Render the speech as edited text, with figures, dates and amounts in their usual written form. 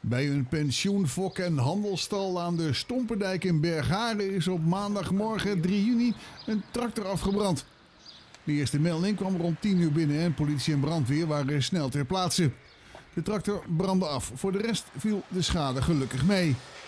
Bij een pensioenfok- en handelstal aan de Stompendijk in Bergharen is op maandagmorgen 3 juni een tractor afgebrand. De eerste melding kwam rond 10 uur binnen en politie en brandweer waren snel ter plaatse. De tractor brandde af. Voor de rest viel de schade gelukkig mee.